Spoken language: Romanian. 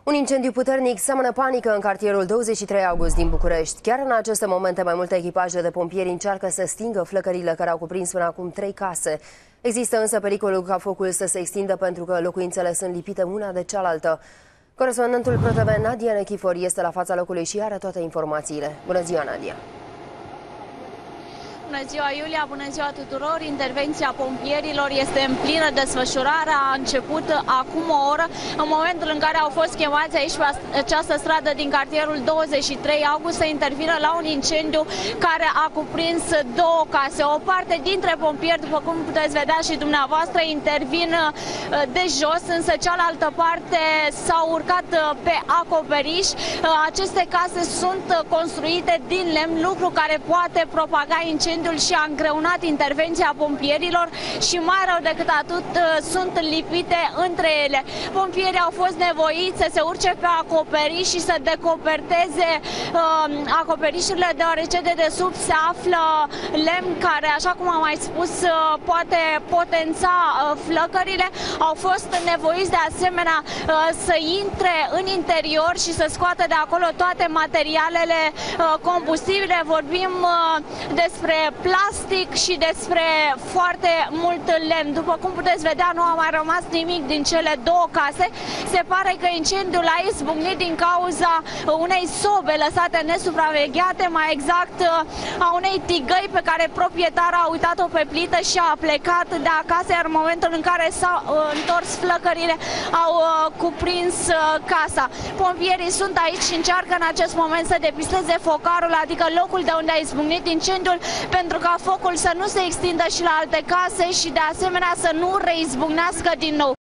Un incendiu puternic seamănă panică în cartierul 23 august din București. Chiar în aceste momente, mai multe echipaje de pompieri încearcă să stingă flăcările care au cuprins până acum 3 case. Există însă pericolul ca focul să se extindă pentru că locuințele sunt lipite una de cealaltă. Corespondentul ProTV Nadia Nechifor este la fața locului și are toate informațiile. Bună ziua, Nadia! Bună ziua, Iulia! Bună ziua tuturor! Intervenția pompierilor este în plină desfășurare. A început acum o oră, în momentul în care au fost chemați aici pe această stradă din cartierul 23 august să intervină la un incendiu care a cuprins 2 case. O parte dintre pompieri, după cum puteți vedea și dumneavoastră, intervin de jos, însă cealaltă parte s-au urcat pe acoperiș. Aceste case sunt construite din lemn, lucru care poate propaga incendiul și a îngreunat intervenția pompierilor și mai rău decât atât sunt lipite între ele. Pompierii au fost nevoiți să se urce pe acoperiș și să decoperteze acoperișurile, deoarece de desubt se află lemn care, așa cum am mai spus, poate potența flăcările. Au fost nevoiți de asemenea să intre în interior și să scoată de acolo toate materialele combustibile. Vorbim despre plastic și despre foarte mult lemn. După cum puteți vedea, nu a mai rămas nimic din cele 2 case. Se pare că incendiul a izbucnit din cauza unei sobe lăsate nesupravegheate, mai exact a unei tigăi pe care proprietarul a uitat-o pe plită și a plecat de acasă, iar în momentul în care s-au întors flăcările au cuprins casa. Pompierii sunt aici și încearcă în acest moment să depisteze focarul, adică locul de unde a izbucnit incendiul, pentru ca focul să nu se extindă și la alte case și de asemenea să nu reizbucnească din nou.